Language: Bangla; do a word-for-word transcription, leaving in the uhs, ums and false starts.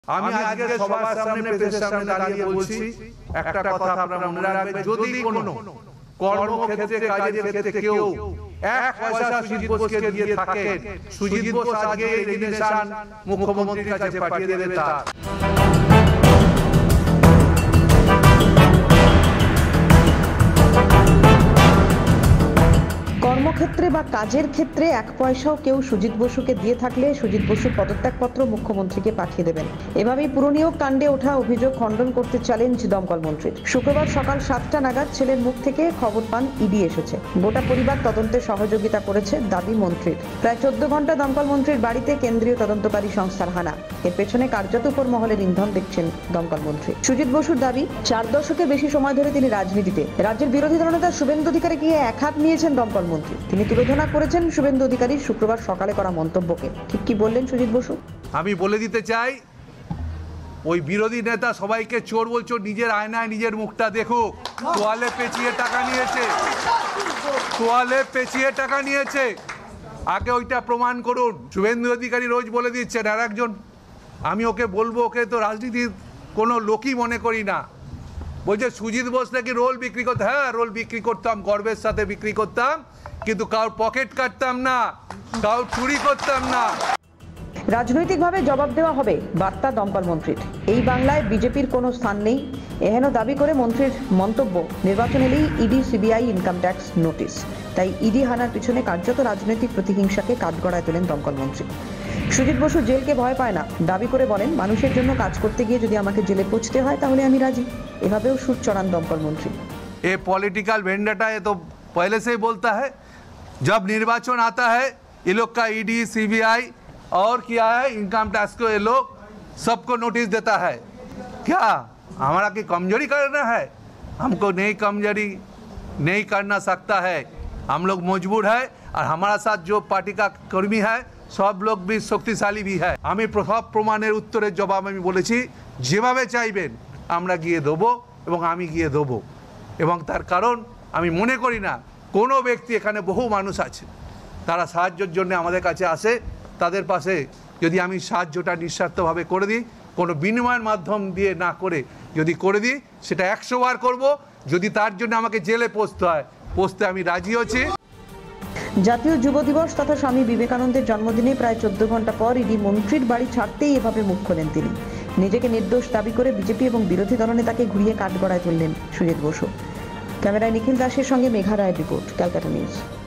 আমি আজকে সবার সামনে প্রেসের সামনে দাঁড়িয়ে বলছি একটা কথা আপনারা মনে রাখবেন, যদি কোনো কর্মক্ষেত্রে কাজের ক্ষেত্রে কেউ এক পয়সা সুজিত বোসকে দিয়ে থাকেন, সুজিত বোস আজকে এই রেজিগনেশন মুখ্যমন্ত্রীর কাছে পাঠিয়ে দেবে। তার কর্মক্ষেত্রে বা কাজের ক্ষেত্রে এক পয়সাও কেউ সুজিত বসুকে দিয়ে থাকলে সুজিত বসুর পদত্যাগপত্র মুখ্যমন্ত্রীকে পাঠিয়ে দেবেন। এভাবেই পুরনিয়োগ কাণ্ডে ওঠা অভিযোগ খণ্ডন করতে চ্যালেঞ্জ দমকল মন্ত্রীর। শুক্রবার সকাল সাতটা নাগাদ ছেলের মুখ থেকে খবর পান ইডি এসেছে। গোটা পরিবার তদন্তে সহযোগিতা করেছে দাবি মন্ত্রীর। প্রায় চোদ্দ ঘন্টা দমকল মন্ত্রীর বাড়িতে কেন্দ্রীয় তদন্তকারী সংস্থার হানা। এর পেছনে কার্যত উপর মহলের ইন্ধন দেখছেন দমকল মন্ত্রী। সুজিত বসুর দাবি, চার দশকের বেশি সময় ধরে তিনি রাজনীতিতে। রাজ্যের বিরোধী দলনেতা শুভেন্দু অধিকারী গিয়ে এক হাত নিয়েছেন দমকল মন্ত্রী। তিনি তুলোধনা করেছেন শুভেন্দু অধিকারীর শুক্রবার সকালে করা মন্তব্যকে। ঠিক কি বললেন সুজিত বসু? আমি বলে দিতে চাই, ওই বিরোধী নেতা সবাইকে চোর বলছো, নিজের আয়নায় নিজের মুখটা দেখুক। তোয়ালে পেঁচিয়ে টাকা নিয়েছে, তোয়ালে পেঁচিয়ে টাকা নিয়েছে, আগে ওইটা প্রমাণ করুন। শুভেন্দু অধিকারী রোজ বলে দিচ্ছেন, আর একজন আমি ওকে বলবো, ওকে তো রাজনীতির কোনো লোকই মনে করি না, বলছে সুজিত বোস নাকি রোল বিক্রি করতে। হ্যাঁ, রোল বিক্রি করতাম, গর্বের সাথে বিক্রি করতাম, কিন্তু কারোর পকেট কাটতাম না, কারোর চুরি করতাম না। রাজনৈতিকভাবে জবাব দেওয়া হবে, বার্তা দমকল মন্ত্রীর। এই বাংলায় বিজেপির কোনো স্থান নেই, এহেন দাবি করে মন্ত্রীর মন্তব্য। নির্বাচন এলেই ED, CBI, income tax notice. তাই ইডি হানার পিছনে কার্যত রাজনৈতিক প্রতিহিংসাকে কাঠগড়ায় তোলেন দমকল মন্ত্রী। সুজিত বসু জেলকে ভয় পায় না, দাবি করে বলেন, মানুষের জন্য কাজ করতে গিয়ে যদি আমাকে জেলে পৌঁছতে হয় তাহলে আমি রাজি। এভাবেও সুর চড়ান দমকল মন্ত্রী। ये पॉलिटिकल वेंडेटा है तो पहले से ही बोलता है, जब निर्वाचन आता है ये लोग का ईडी, सीबीआई और क्या है इनकम टैक्स को ये लोग सबको नोटिस देता है। क्या हमारा की कमजोरी करना है? हमको नहीं कमजोरी नहीं करना सकता है, हम लोग मजबूर है, और हमारा साथ जो पार्टी का कर्मी है सब लोग भी शक्तिशाली भी है। আমি প্রভাব প্রমাণের উত্তরের জবাব আমি বলেছি, যেভাবে চাইবেন আমরা গিয়ে দেবো এবং আমি গিয়ে দেবো। এবং তার কারণ আমি মনে করি না কোনো ব্যক্তি, এখানে বহু মানুষ আছে তারা সাহায্যের জন্য আমাদের কাছে আসে, তাদের পাশে যদি আমি সাহায্যটা নিঃস্বার্থভাবে করে দিই, কোনো বিনিময়ের মাধ্যম দিয়ে না করে যদি করে দিই, সেটা একশো বার করবো। যদি তার জন্য আমাকে জেলে পৌঁছতে হয়, পৌঁছতে আমি রাজি আছি। জাতীয় যুব দিবস তথা স্বামী বিবেকানন্দের জন্মদিনে প্রায় চোদ্দ ঘন্টা পর ইডি মন্ত্রীর বাড়ি ছাড়তেই এভাবে মুখ খোলেন তিনি। নিজেকে নির্দোষ দাবি করে বিজেপি এবং বিরোধী দলনেতাকে ঘুরিয়ে কাঠগড়ায় তুললেন সুজিত বসু। ক্যামেরায় নিখিল দাসের সঙ্গে মেঘা রায়ের রিপোর্ট, ক্যালকাটা নিউজ।